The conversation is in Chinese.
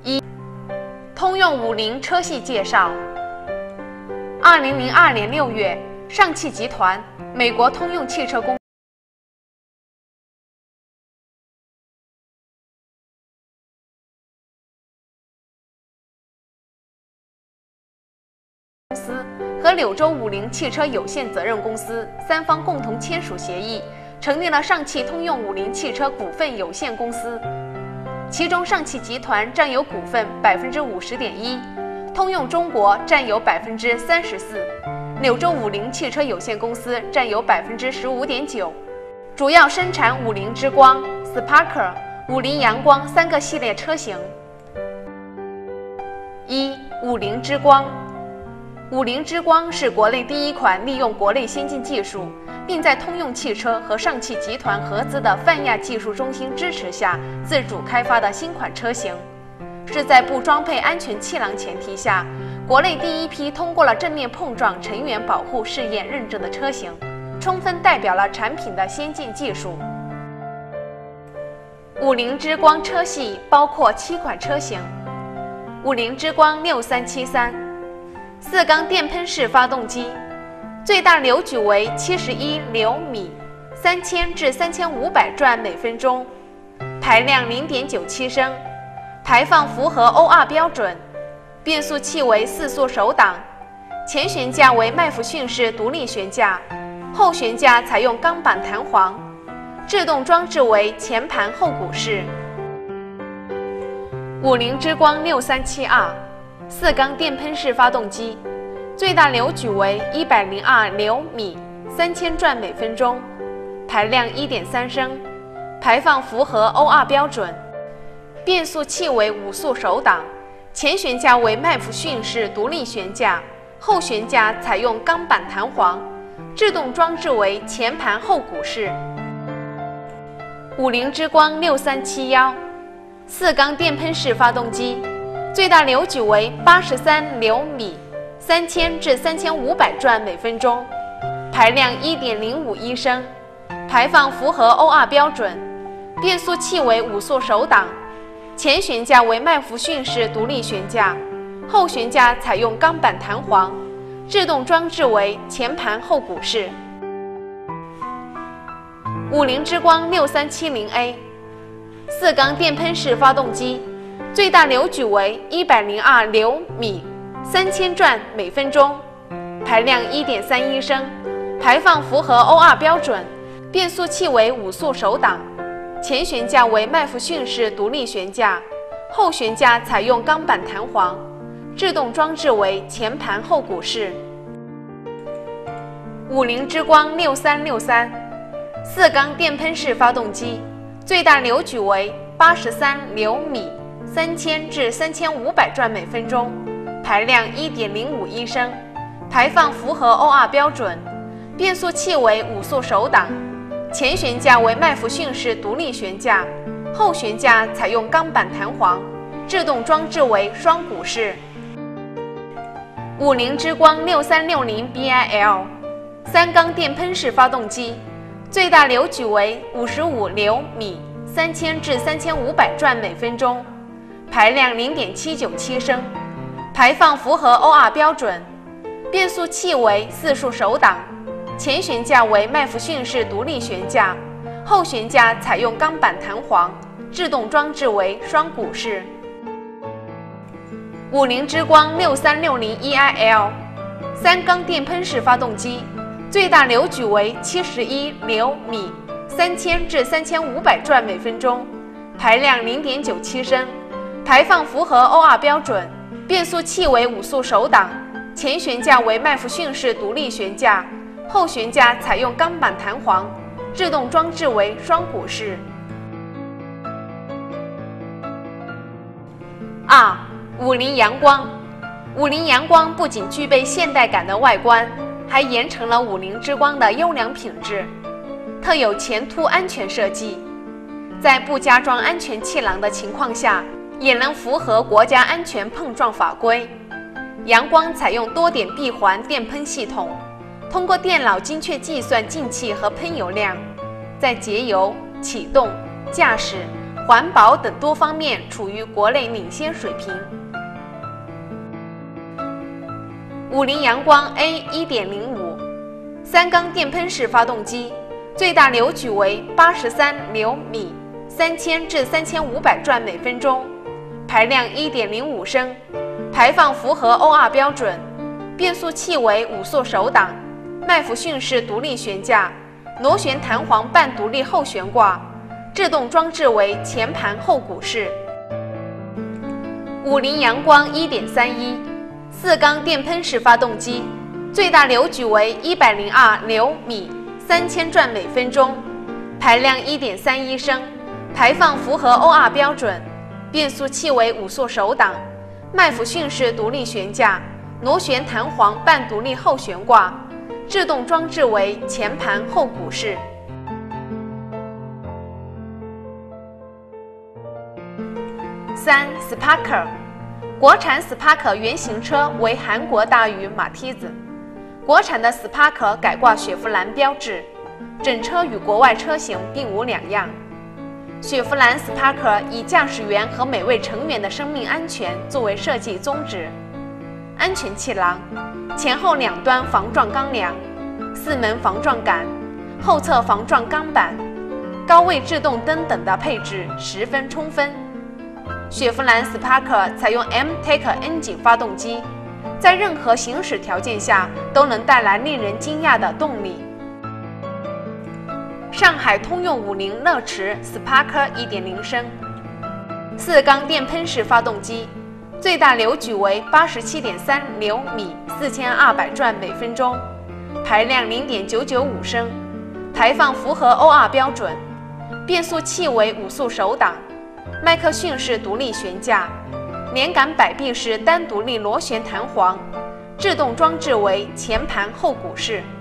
通用50车系介绍。2002年6月，上汽集团、美国通用汽车公司和柳州50汽车有限责任公司三方共同签署协议，成立了上汽通用50汽车股份有限公司。其中，上汽集团占有股份50.1%，通用中国占有34%，柳州50汽车有限公司占有15.9%，主要生产50之光、Sparker、50阳光3个系列车型。50之光。50之光是国内第一款利用国内先进技术，并在通用汽车和上汽集团合资的泛亚技术中心支持下自主开发的新款车型，是在不装配安全气囊前提下，国内第一批通过了正面碰撞成员保护试验认证的车型，充分代表了产品的先进技术。50之光车系包括7款车型：50之光6373。4缸电喷式发动机，最大扭矩为71牛米，3000至3500转每分钟，排量0.97升，排放符合 OR 标准，变速器为4速手挡，前悬架为麦弗逊式独立悬架，后悬架采用钢板弹簧，制动装置为前盘后鼓式。50之光6372。4缸电喷式发动机，最大扭矩为102牛米，3000转每分钟，排量1.3升，排放符合 OR 标准，变速器为5速手挡，前悬架为麦弗逊式独立悬架，后悬架采用钢板弹簧，制动装置为前盘后鼓式。50之光6371。4缸电喷式发动机，最大扭矩为83牛米，3000至3500转每分钟，排量1.051升，排放符合 OR 标准，变速器为5速手挡，前悬架为麦弗逊式独立悬架，后悬架采用钢板弹簧，制动装置为前盘后鼓式。50之光6370A。4缸电喷式发动机，最大扭矩为102牛米，3000转每分钟，排量1.31升，排放符合 OR 标准，变速器为5速手挡，前悬架为麦弗逊式独立悬架，后悬架采用钢板弹簧，制动装置为前盘后鼓式。50之光6363。4缸电喷式发动机，最大扭矩为83牛米，3000至3500转每分钟，排量1.051升，排放符合 OR 标准，变速器为5速手挡，前悬架为麦弗逊式独立悬架，后悬架采用钢板弹簧，制动装置为双鼓式。50之光6360BIL。3缸电喷式发动机，最大扭矩为55牛米，3000至3500转每分钟，排量0.797升，排放符合 OR 标准，变速器为4速手挡，前悬架为麦弗逊式独立悬架，后悬架采用钢板弹簧，制动装置为双鼓式。50之光6360EIL。3缸电喷式发动机，最大扭矩为71牛米，3000至3500转每分钟，排量0.97升，排放符合 OR 标准，变速器为5速手挡，前悬架为麦弗逊式独立悬架，后悬架采用钢板弹簧，制动装置为双鼓式。50阳光。50阳光不仅具备现代感的外观，还沿承了50之光的优良品质，特有前凸安全设计，在不加装安全气囊的情况下，也能符合国家安全碰撞法规。阳光采用多点闭环电喷系统，通过电脑精确计算进气和喷油量，在节油、启动、驾驶、 环保等多方面处于国内领先水平。五菱阳光 A 1.05 3缸电喷式发动机，最大扭矩为83牛米，3000至3500转每分钟，排量1.05升，排放符合 OR 标准，变速器为5速手挡，麦弗逊式独立悬架，螺旋弹簧半独立后悬挂，制动装置为前盘后鼓式。五菱阳光 1.31 4缸电喷式发动机，最大扭矩为102牛米，3000转每分钟，排量1.31升，排放符合 OR 标准，变速器为5速手挡，麦弗逊式独立悬架，螺旋弹簧半独立后悬挂，制动装置为前盘后鼓式。3. Sparker 国产 Sparker 原型车为韩国大宇马蹄子，国产的 Sparker 改挂雪佛兰标志，整车与国外车型并无两样。雪佛兰 Sparker 以驾驶员和每位成员的生命安全作为设计宗旨，安全气囊、前后两端防撞钢梁、4门防撞杆、后侧防撞钢板、高位制动灯等的配置十分充分。雪佛兰 Sparker 采用 M-TEC Engine 发动机，在任何行驶条件下都能带来令人惊讶的动力。上海通用五菱乐驰 Sparker 1.0升4缸电喷式发动机，最大扭矩为87.3牛米，4200转每分钟，排量0.995升，排放符合 OR 标准，变速器为5速手挡，麦克逊式独立悬架，连杆摆臂式单独立螺旋弹簧，制动装置为前盘后鼓式。